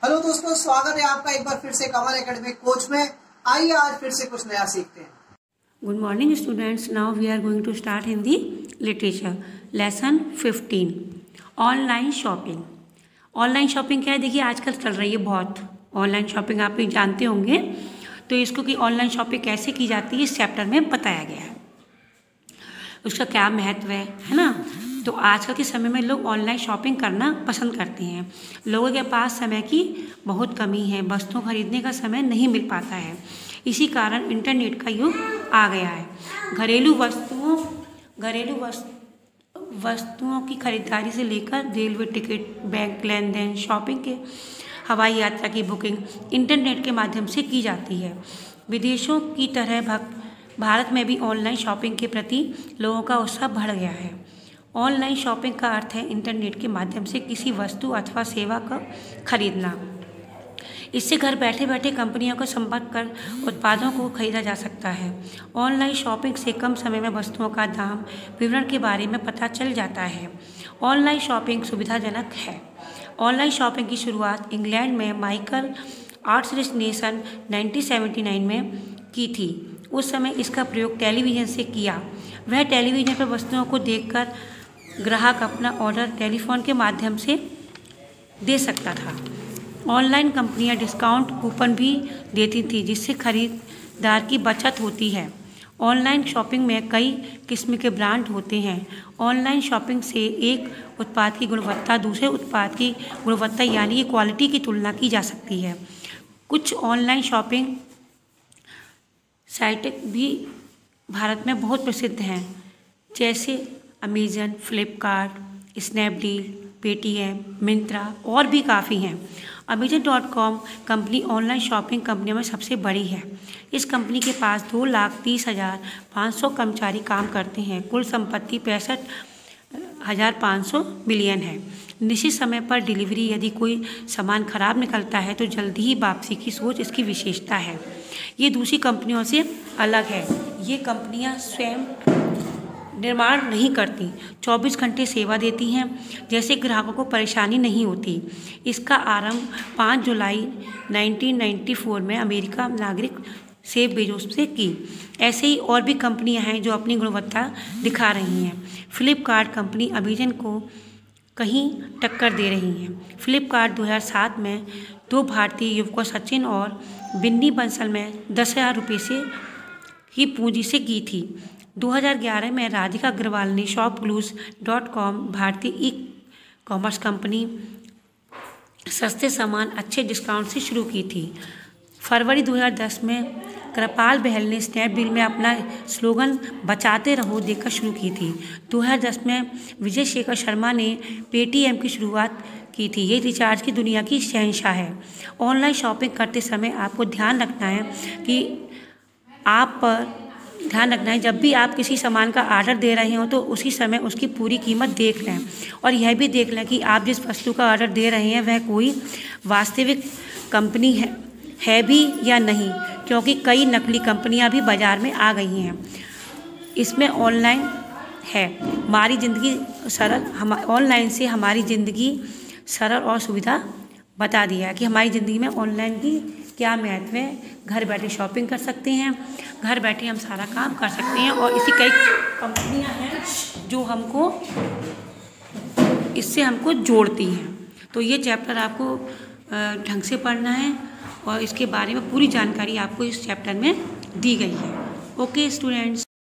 Hello दोस्तों, स्वागत है आपका एक बार फिर से कमल एकेडमिक कोच में। आइए आज फिर से कुछ नया सीखते हैं। Good morning students. Now we are going to start Hindi literature. Lesson 15. Online shopping. Online shopping क्या है, देखिए आजकल चल रही है बहुत। ऑनलाइन शॉपिंग आप भी जानते होंगे, तो इसको कि ऑनलाइन शॉपिंग कैसे की जाती है इस चैप्टर में बताया गया है, उसका क्या महत्व है ना। तो आजकल के समय में लोग ऑनलाइन शॉपिंग करना पसंद करते हैं। लोगों के पास समय की बहुत कमी है, वस्तुओं खरीदने का समय नहीं मिल पाता है। इसी कारण इंटरनेट का युग आ गया है। घरेलू वस्तुओं की खरीदारी से लेकर रेलवे टिकट, बैंक लेन देन, शॉपिंग के हवाई यात्रा की बुकिंग इंटरनेट के माध्यम से की जाती है। विदेशों की तरह भारत में भी ऑनलाइन शॉपिंग के प्रति लोगों का उत्साह बढ़ गया है। ऑनलाइन शॉपिंग का अर्थ है इंटरनेट के माध्यम से किसी वस्तु अथवा सेवा का खरीदना। इससे घर बैठे बैठे कंपनियों का संपर्क कर उत्पादों को खरीदा जा सकता है। ऑनलाइन शॉपिंग से कम समय में वस्तुओं का दाम, विवरण के बारे में पता चल जाता है। ऑनलाइन शॉपिंग सुविधाजनक है। ऑनलाइन शॉपिंग की शुरुआत इंग्लैंड में माइकल आर्चनेसन 1979 में की थी। उस समय इसका प्रयोग टेलीविज़न से किया। वह टेलीविज़न पर वस्तुओं को देखकर ग्राहक अपना ऑर्डर टेलीफोन के माध्यम से दे सकता था। ऑनलाइन कंपनियां डिस्काउंट कूपन भी देती थी, जिससे खरीदार की बचत होती है। ऑनलाइन शॉपिंग में कई किस्म के ब्रांड होते हैं। ऑनलाइन शॉपिंग से एक उत्पाद की गुणवत्ता दूसरे उत्पाद की गुणवत्ता यानी कि क्वालिटी की तुलना की जा सकती है। कुछ ऑनलाइन शॉपिंग साइट भी भारत में बहुत प्रसिद्ध हैं, जैसे Amazon, Flipkart, Snapdeal, Paytm, Myntra और भी काफ़ी हैं। Amazon.com कंपनी ऑनलाइन शॉपिंग कंपनियों में सबसे बड़ी है। इस कंपनी के पास 2,30,500 कर्मचारी काम करते हैं। कुल संपत्ति 65,500 बिलियन है। निश्चित समय पर डिलीवरी, यदि कोई सामान खराब निकलता है तो जल्दी ही वापसी की सोच इसकी विशेषता है। ये दूसरी कंपनियों से अलग है। ये कंपनियां स्वयं निर्माण नहीं करती, 24 घंटे सेवा देती हैं, जैसे ग्राहकों को परेशानी नहीं होती। इसका आरंभ 5 जुलाई 1994 में अमेरिका नागरिक जेफ बेजोस से की। ऐसे ही और भी कंपनियां हैं जो अपनी गुणवत्ता दिखा रही हैं। फ्लिपकार्ट कंपनी अमेज़न को कहीं टक्कर दे रही हैं। फ्लिपकार्ट 2007 में 2 भारतीय युवकों सचिन और बिन्नी बंसल में 10,000 रुपये से की पूंजी से की थी। 2011 में राधिका अग्रवाल ने shopclues.com भारतीय ई कॉमर्स कंपनी सस्ते सामान अच्छे डिस्काउंट से शुरू की थी। फरवरी 2010 में कृपाल बहल ने स्नैपडील में अपना स्लोगन बचाते रहो देकर शुरू की थी। 2010 में विजय शेखर शर्मा ने पेटीएम की शुरुआत की थी। ये रिचार्ज की दुनिया की शहंशाह है। ऑनलाइन शॉपिंग करते समय आपको ध्यान रखना है जब भी आप किसी सामान का ऑर्डर दे रहे हो तो उसी समय उसकी पूरी कीमत देख लें, और यह भी देख लें कि आप जिस वस्तु का ऑर्डर दे रहे हैं वह कोई वास्तविक कंपनी है भी या नहीं, क्योंकि कई नकली कंपनियां भी बाज़ार में आ गई हैं। इसमें ऑनलाइन है हमारी ज़िंदगी सरल, ऑनलाइन से हमारी ज़िंदगी सरल और सुविधा बता दिया है कि हमारी ज़िंदगी में ऑनलाइन की क्या महत्व है। घर बैठे शॉपिंग कर सकते हैं, घर बैठे हम सारा काम कर सकते हैं, और इसी कई कंपनियां हैं जो हमको जोड़ती हैं। तो ये चैप्टर आपको ढंग से पढ़ना है और इसके बारे में पूरी जानकारी आपको इस चैप्टर में दी गई है। Okay students.